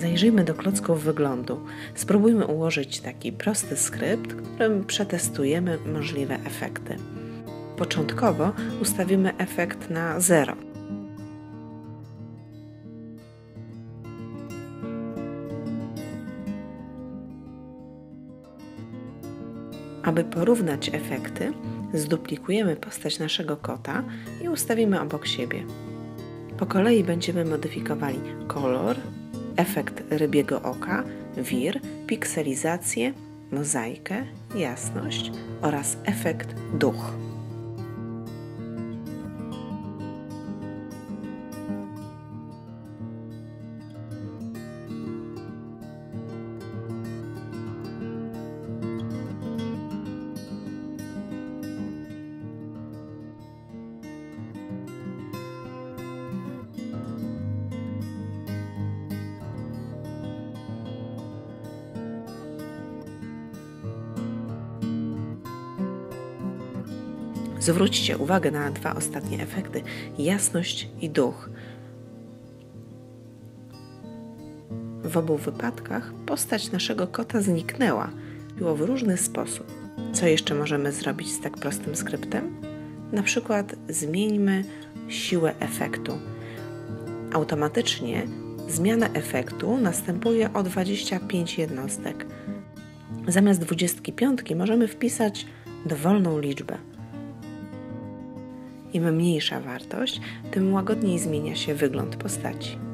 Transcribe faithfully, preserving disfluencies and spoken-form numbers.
Zajrzyjmy do klocków wyglądu. Spróbujmy ułożyć taki prosty skrypt, którym przetestujemy możliwe efekty. Początkowo ustawimy efekt na zero. Aby porównać efekty, zduplikujemy postać naszego kota i ustawimy obok siebie. Po kolei będziemy modyfikowali kolor, efekt rybiego oka, wir, pikselizację, mozaikę, jasność oraz efekt duch. Zwróćcie uwagę na dwa ostatnie efekty, jasność i duch. W obu wypadkach postać naszego kota zniknęła, było w różny sposób. Co jeszcze możemy zrobić z tak prostym skryptem? Na przykład zmieńmy siłę efektu. Automatycznie zmiana efektu następuje o dwadzieścia pięć jednostek. Zamiast dwudziestki piątki możemy wpisać dowolną liczbę. Im mniejsza wartość, tym łagodniej zmienia się wygląd postaci.